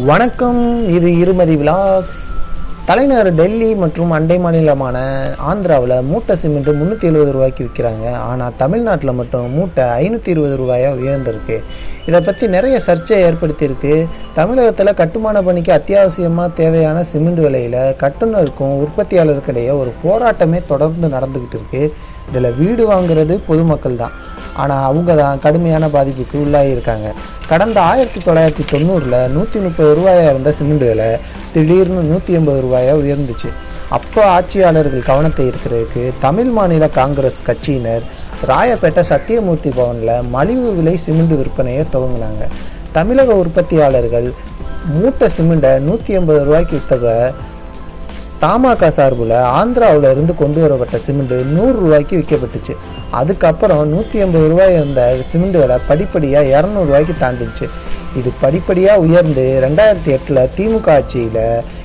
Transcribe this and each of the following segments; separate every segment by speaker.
Speaker 1: வணக்கம், இது இருமதி விலாக்ஸ். தலைநகர் டெல்லி மற்றும் அண்டை மாநிலமான ஆந்திராவில் மூட்டை சிமெண்ட் 370 ரூபாய்க்கு விற்கிறாங்க. ஆனால் தமிழ்நாட்டில் மட்டும் மூட்டை 520 ரூபாயாக உயர்ந்திருக்கு. இதை பற்றி நிறைய சர்ச்சை ஏற்படுத்தியிருக்கு. தமிழகத்தில் கட்டுமான பணிக்கு அத்தியாவசியமாக தேவையான சிமெண்ட் விலையில் கட்டுநருக்கும் உற்பத்தியாளருக்கிடையே ஒரு போராட்டமே தொடர்ந்து நடந்துக்கிட்டு இருக்கு. இதில் வீடு வாங்குறது பொதுமக்கள் தான், ஆனால் அவங்க தான் கடுமையான பாதிப்புக்கு உள்ளாகியிருக்காங்க. கடந்த 1990 130 ரூபாயாக இருந்த சிமெண்ட் விலை திடீர்னு 180 ரூபாயாக உயர்ந்துச்சு. அப்போ ஆட்சியாளர்கள் கவனத்தை ஈர்க்கிறதுக்கு தமிழ் மாநில காங்கிரஸ் கட்சியினர் ராயப்பேட்டை சத்தியமூர்த்தி பவனில் மலிவு விலை சிமெண்ட் விற்பனையை துவங்கினாங்க. தமிழக உற்பத்தியாளர்கள் மூட்டை சிமெண்ட்டை 180 ரூபாய்க்கு விற்றப்ப தமாக சார்பில் ஆந்திராவில் இருந்து கொண்டு வரப்பட்ட சிமெண்ட் 100 ரூபாய்க்கு விற்கப்பட்டுச்சு. அதுக்கப்புறம் 180 ரூபாய் இருந்த சிமெண்ட் விலை படிப்படியாக 200 ரூபாய்க்கு தாண்டிச்சு. இது படிப்படியாக உயர்ந்து 2008 திமுக ஆட்சியில்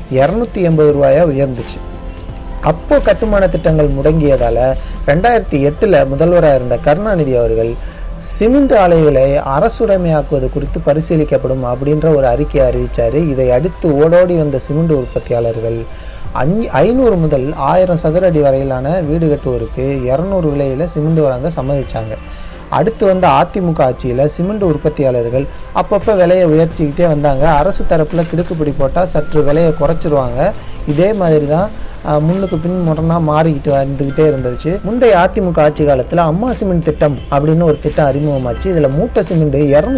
Speaker 1: 280 ரூபாயாக உயர்ந்துச்சு. அப்போது கட்டுமான திட்டங்கள் முடங்கியதால் 2008 முதல்வராக இருந்த கருணாநிதி அவர்கள் சிமெண்ட் ஆலைகளை அரசுடைமையாக்குவது குறித்து பரிசீலிக்கப்படும் அப்படின்ற ஒரு அறிக்கையை அறிவித்தார். இதை அடுத்து ஓடோடி வந்த சிமெண்ட் உற்பத்தியாளர்கள் 500 முதல் 1000 சதுர அடி வரையிலான வீடு கட்டுவோருக்கு 200 விலையில் சிமெண்ட் வழங்க சம்மதிச்சாங்க. அடுத்து வந்த அதிமுக ஆட்சியில் சிமெண்ட் உற்பத்தியாளர்கள் அப்பப்போ விலையை உயர்த்திக்கிட்டே வந்தாங்க. அரசு தரப்பில் கிடுக்குப்பிடி போட்டால் சற்று விலையை குறைச்சிருவாங்க. இதே மாதிரி தான் முன்னுக்கு பின் முரணாக மாறிக்கிட்டு வந்துக்கிட்டே இருந்துச்சு. முந்தைய அதிமுக ஆட்சி காலத்தில் அம்மா சிமெண்ட் திட்டம் அப்படின்னு ஒரு திட்டம் அறிமுகமாச்சு. இதில் மூட்டை சிமெண்ட்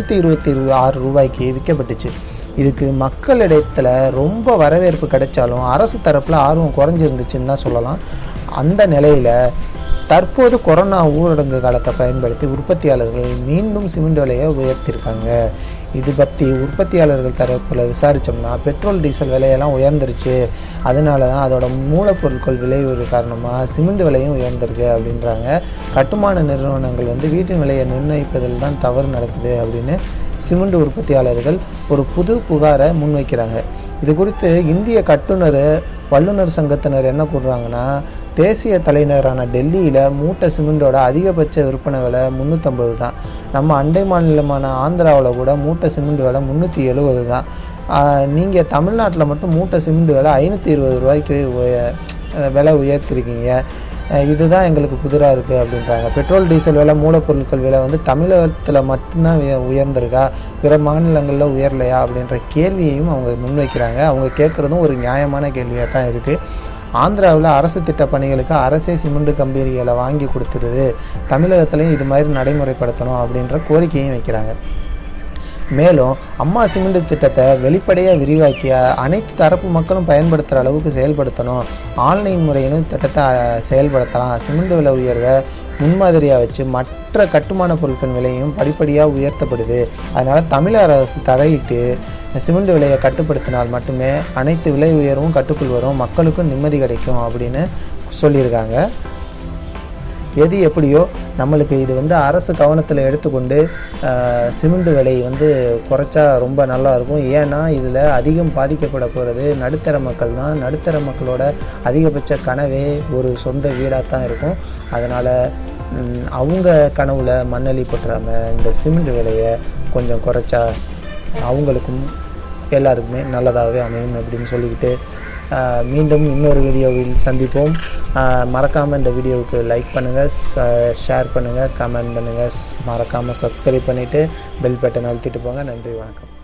Speaker 1: 226 ரூபாய்க்கு விற்கப்பட்டுச்சு. இதுக்கு மக்களிடத்தில் ரொம்ப வரவேற்பு கிடைச்சாலும் அரசு தரப்பில் ஆர்வம் குறைஞ்சிருந்துச்சுன்னு தான் சொல்லலாம். அந்த நிலையில் தற்போது கொரோனா ஊரடங்கு காலத்தை பயன்படுத்தி உற்பத்தியாளர்கள் மீண்டும் சிமெண்ட் விலையை உயர்த்தியிருக்காங்க. இது பற்றி உற்பத்தியாளர்கள் தரப்பில் விசாரித்தோம்னா பெட்ரோல் டீசல் விலையெல்லாம் உயர்ந்துருச்சு, அதனால தான் அதோட மூலப்பொருட்கள் விலை ஒரு காரணமாக சிமெண்ட் விலையும் உயர்ந்திருக்கு அப்படின்றாங்க. கட்டுமான நிறுவனங்கள் வீட்டின் விலையை நிர்ணயிப்பதில் தான் தவறு நடக்குது அப்படின்னு சிமெண்ட் உற்பத்தியாளர்கள் ஒரு புது புகாரை முன்வைக்கிறாங்க. இது குறித்து இந்திய கட்டுநர் வல்லுநர் சங்கத்தினர் என்ன கூறுறாங்கன்னா, தேசிய தலைநகரான டெல்லியில் மூட்டை சிமெண்டோட அதிகபட்ச விற்பனை விலை 350 தான். நம்ம அண்டை மாநிலமான ஆந்திராவில் கூட மூட்டை சிமெண்ட் விலை 370 தான். நீங்கள் தமிழ்நாட்டில் மட்டும் மூட்டை சிமெண்ட் விலை 520 ரூபாய்க்கு விலை உயர்த்திருக்கீங்க. இதுதான் எங்களுக்கு புதிராக இருக்குது அப்படின்றாங்க. பெட்ரோல் டீசல் விலை மூலப்பொருட்கள் விலை தமிழகத்தில் மட்டும்தான் உயர்ந்திருக்கா, பிற மாநிலங்களில் உயரலையா அப்படின்ற கேள்வியையும் அவங்க முன்வைக்கிறாங்க. அவங்க கேட்குறதும் ஒரு நியாயமான கேள்வியாக தான் இருக்குது. ஆந்திராவில் அரசு திட்ட பணிகளுக்கு அரசே சிமெண்ட் கம்பெனிகளை வாங்கி கொடுத்துருது, தமிழகத்துலேயும் இது மாதிரி நடைமுறைப்படுத்தணும் அப்படின்ற கோரிக்கையும் வைக்கிறாங்க. மேலும் அம்மா சிமெண்ட் திட்டத்தை வெளிப்படையாக விரிவாக்கிய அனைத்து தரப்பு மக்களும் பயன்படுத்துகிற அளவுக்கு செயல்படுத்தணும். ஆன்லைன் முறையிலும் திட்டத்தை செயல்படுத்தலாம். சிமெண்ட் விலை உயர்வை முன்மாதிரியாக வச்சு மற்ற கட்டுமான பொருட்கள் விலையும் படிப்படியாக உயர்த்தப்படுது. அதனால் தமிழக அரசு தலையிட்டு சிமெண்ட் விலையை கட்டுப்படுத்தினால் மட்டுமே அனைத்து விலை உயர்வும் கட்டுக்குள் வரும், மக்களுக்கும் நிம்மதி கிடைக்கும் அப்படின்னு சொல்லியிருக்காங்க. எது எப்படியோ நம்மளுக்கு இது அரசு கவனத்தில் எடுத்துக்கொண்டு சிமெண்ட் விலை குறைச்சா ரொம்ப நல்லாயிருக்கும். ஏன்னா இதில் அதிகம் பாதிக்கப்பட போகிறது நடுத்தர மக்கள் தான். நடுத்தர மக்களோட அதிகபட்ச கனவே ஒரு சொந்த வீடாக தான் இருக்கும். அதனால் அவங்க கனவுல மண்ணெளி போட்டுறாமல் இந்த சிமெண்ட் விலையை கொஞ்சம் குறைச்சா அவங்களுக்கும் எல்லாருக்குமே நல்லதாகவே அமையும் அப்படின்னு சொல்லிக்கிட்டு மீண்டும் இன்னொரு வீடியோவில் சந்திப்போம். மறக்காமல் இந்த வீடியோவுக்கு லைக் பண்ணுங்கள், ஷேர் பண்ணுங்கள், கமெண்ட் பண்ணுங்கள். மறக்காமல் சப்ஸ்கிரைப் பண்ணிவிட்டு பெல் பட்டன் அழுத்திட்டு போங்க. நன்றி, வணக்கம்.